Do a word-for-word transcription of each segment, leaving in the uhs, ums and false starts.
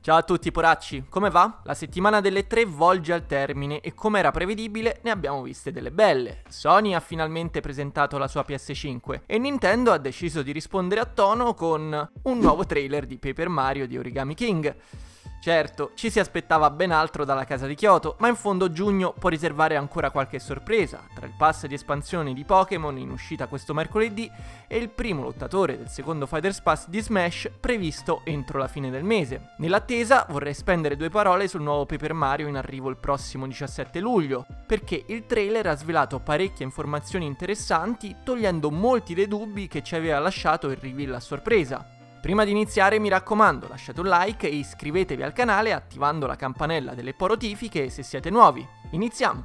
Ciao a tutti poracci, come va? La settimana delle tre volge al termine e come era prevedibile ne abbiamo viste delle belle. Sony ha finalmente presentato la sua P S cinque e Nintendo ha deciso di rispondere a tono con un nuovo trailer di Paper Mario di Origami King. Certo, ci si aspettava ben altro dalla casa di Kyoto, ma in fondo giugno può riservare ancora qualche sorpresa, tra il pass di espansione di Pokémon in uscita questo mercoledì e il primo lottatore del secondo Fighters Pass di Smash previsto entro la fine del mese. Nell'attesa vorrei spendere due parole sul nuovo Paper Mario in arrivo il prossimo diciassette luglio, perché il trailer ha svelato parecchie informazioni interessanti, togliendo molti dei dubbi che ci aveva lasciato il reveal a sorpresa. Prima di iniziare mi raccomando, lasciate un like e iscrivetevi al canale attivando la campanella delle notifiche se siete nuovi. Iniziamo!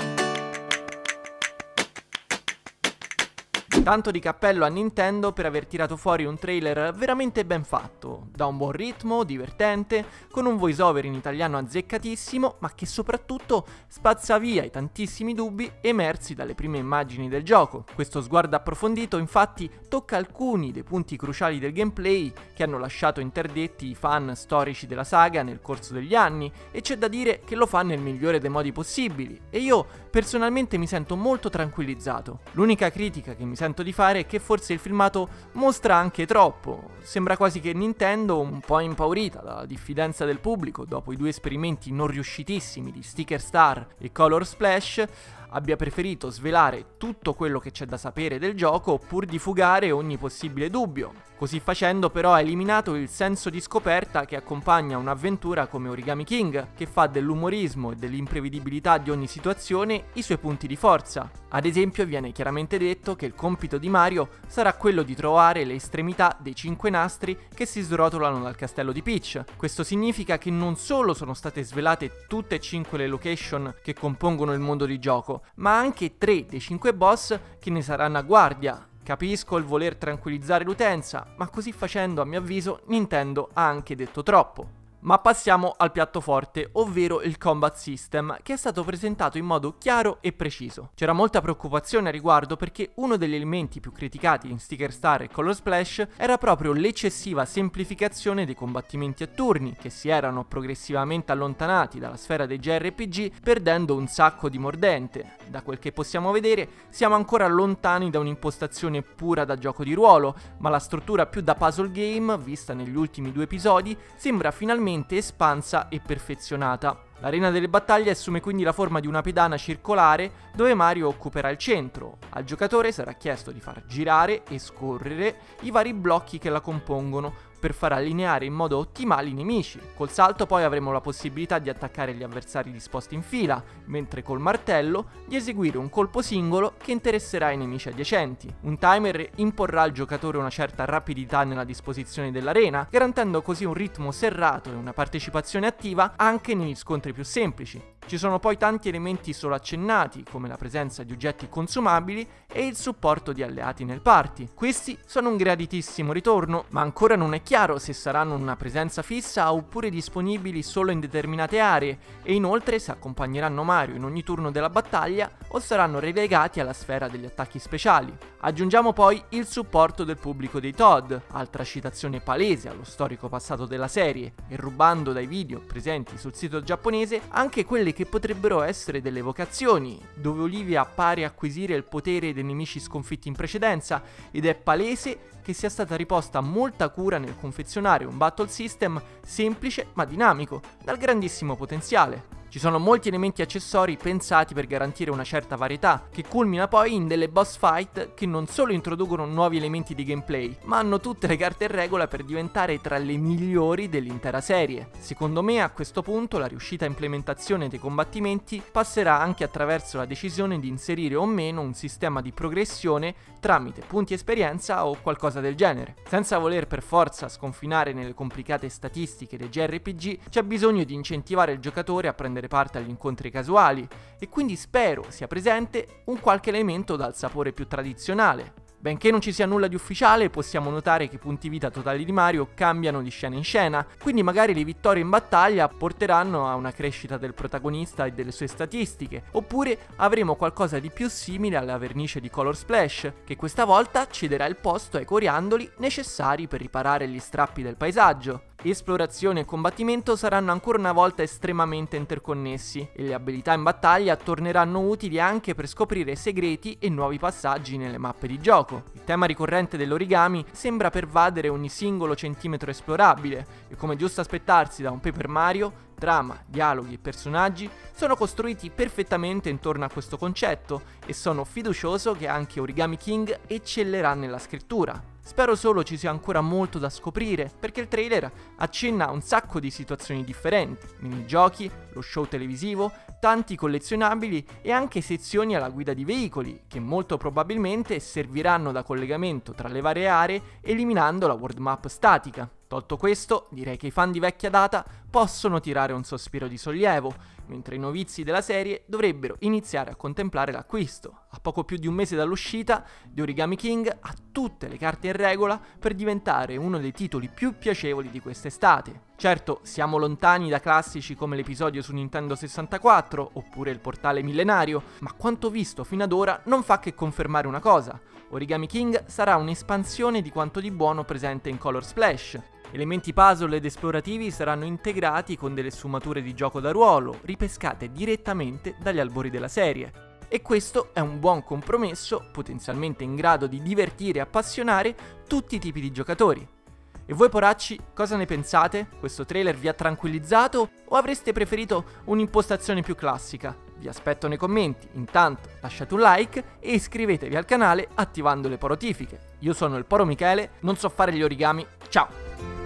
Tanto di cappello a Nintendo per aver tirato fuori un trailer veramente ben fatto, da un buon ritmo, divertente, con un voiceover in italiano azzeccatissimo, ma che soprattutto spazza via i tantissimi dubbi emersi dalle prime immagini del gioco. Questo sguardo approfondito infatti tocca alcuni dei punti cruciali del gameplay che hanno lasciato interdetti i fan storici della saga nel corso degli anni, e c'è da dire che lo fa nel migliore dei modi possibili, e io personalmente mi sento molto tranquillizzato. L'unica critica che mi sento di fare è che forse il filmato mostra anche troppo. Sembra quasi che Nintendo, un po' impaurita dalla diffidenza del pubblico dopo i due esperimenti non riuscitissimi di Sticker Star e Color Splash, abbia preferito svelare tutto quello che c'è da sapere del gioco pur di fugare ogni possibile dubbio. Così facendo però ha eliminato il senso di scoperta che accompagna un'avventura come Origami King, che fa dell'umorismo e dell'imprevedibilità di ogni situazione i suoi punti di forza. Ad esempio viene chiaramente detto che il compito di Mario sarà quello di trovare le estremità dei cinque nastri che si srotolano dal castello di Peach. Questo significa che non solo sono state svelate tutte e cinque le location che compongono il mondo di gioco, ma anche tre dei cinque boss che ne saranno a guardia. Capisco il voler tranquillizzare l'utenza, ma così facendo, a mio avviso, Nintendo ha anche detto troppo. Ma passiamo al piatto forte, ovvero il combat system, che è stato presentato in modo chiaro e preciso. C'era molta preoccupazione a riguardo perché uno degli elementi più criticati in Sticker Star e Color Splash era proprio l'eccessiva semplificazione dei combattimenti a turni, che si erano progressivamente allontanati dalla sfera dei J R P G, perdendo un sacco di mordente. Da quel che possiamo vedere, siamo ancora lontani da un'impostazione pura da gioco di ruolo, ma la struttura più da puzzle game, vista negli ultimi due episodi, sembra finalmente espansa e perfezionata. L'arena delle battaglie assume quindi la forma di una pedana circolare dove Mario occuperà il centro. Al giocatore sarà chiesto di far girare e scorrere i vari blocchi che la compongono per far allineare in modo ottimale i nemici. Col salto poi avremo la possibilità di attaccare gli avversari disposti in fila, mentre col martello di eseguire un colpo singolo che interesserà i nemici adiacenti. Un timer imporrà al giocatore una certa rapidità nella disposizione dell'arena, garantendo così un ritmo serrato e una partecipazione attiva anche negli scontri più semplici. Ci sono poi tanti elementi solo accennati, come la presenza di oggetti consumabili e il supporto di alleati nel party. Questi sono un graditissimo ritorno, ma ancora non è chiaro se saranno una presenza fissa oppure disponibili solo in determinate aree, e inoltre se accompagneranno Mario in ogni turno della battaglia o saranno relegati alla sfera degli attacchi speciali. Aggiungiamo poi il supporto del pubblico dei Toad, altra citazione palese allo storico passato della serie, e rubando dai video presenti sul sito giapponese anche quelle che potrebbero essere delle evocazioni, dove Olivia pare acquisire il potere dei nemici sconfitti in precedenza, ed è palese che sia stata riposta molta cura nel confezionare un battle system semplice ma dinamico, dal grandissimo potenziale. Ci sono molti elementi accessori pensati per garantire una certa varietà, che culmina poi in delle boss fight che non solo introducono nuovi elementi di gameplay, ma hanno tutte le carte in regola per diventare tra le migliori dell'intera serie. Secondo me a questo punto la riuscita implementazione dei combattimenti passerà anche attraverso la decisione di inserire o meno un sistema di progressione tramite punti esperienza o qualcosa del genere. Senza voler per forza sconfinare nelle complicate statistiche dei J R P G, c'è bisogno di incentivare il giocatore a prendere parte agli incontri casuali, e quindi spero sia presente un qualche elemento dal sapore più tradizionale. Benché non ci sia nulla di ufficiale, possiamo notare che i punti vita totali di Mario cambiano di scena in scena, quindi magari le vittorie in battaglia porteranno a una crescita del protagonista e delle sue statistiche, oppure avremo qualcosa di più simile alla vernice di Color Splash, che questa volta cederà il posto ai coriandoli necessari per riparare gli strappi del paesaggio. Esplorazione e combattimento saranno ancora una volta estremamente interconnessi e le abilità in battaglia torneranno utili anche per scoprire segreti e nuovi passaggi nelle mappe di gioco. Il tema ricorrente dell'origami sembra pervadere ogni singolo centimetro esplorabile e, come giusto aspettarsi da un Paper Mario, trama, dialoghi e personaggi sono costruiti perfettamente intorno a questo concetto e sono fiducioso che anche Origami King eccellerà nella scrittura. Spero solo ci sia ancora molto da scoprire, perché il trailer accenna a un sacco di situazioni differenti, minigiochi, lo show televisivo, tanti collezionabili e anche sezioni alla guida di veicoli, che molto probabilmente serviranno da collegamento tra le varie aree, eliminando la world map statica. Tolto questo, direi che i fan di vecchia data possono tirare un sospiro di sollievo, mentre i novizi della serie dovrebbero iniziare a contemplare l'acquisto. A poco più di un mese dall'uscita, The Origami King ha tutte le carte in regola per diventare uno dei titoli più piacevoli di quest'estate. Certo, siamo lontani da classici come l'episodio su Nintendo sessantaquattro oppure il portale millenario, ma quanto visto fino ad ora non fa che confermare una cosa: Origami King sarà un'espansione di quanto di buono presente in Color Splash. Elementi puzzle ed esplorativi saranno integrati con delle sfumature di gioco da ruolo, ripescate direttamente dagli albori della serie. E questo è un buon compromesso, potenzialmente in grado di divertire e appassionare tutti i tipi di giocatori. E voi poracci, cosa ne pensate? Questo trailer vi ha tranquillizzato o avreste preferito un'impostazione più classica? Vi aspetto nei commenti, intanto lasciate un like e iscrivetevi al canale attivando le porotifiche. Io sono il Poro Michele, non so fare gli origami, ciao!